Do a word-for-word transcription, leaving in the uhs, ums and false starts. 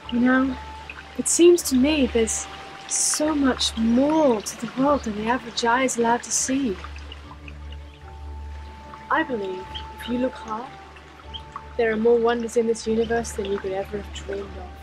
You know, it seems to me there's so much more to the world than the average eye is allowed to see. I believe if you look hard, there are more wonders in this universe than you could ever have dreamed of.